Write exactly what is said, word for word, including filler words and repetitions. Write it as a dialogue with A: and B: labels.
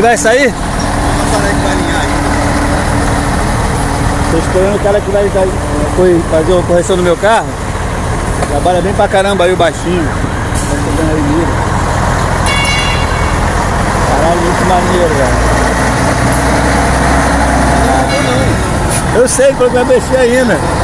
A: Ele vai sair?
B: Vamos parar que vai alinhar aí.
A: Tô esperando o cara que vai, vai foi fazer uma correção no meu carro. Trabalha bem pra caramba aí o baixinho. Tá chegando aí mira. Caralho, muito maneiro, velho. Eu sei que vai mexer ainda.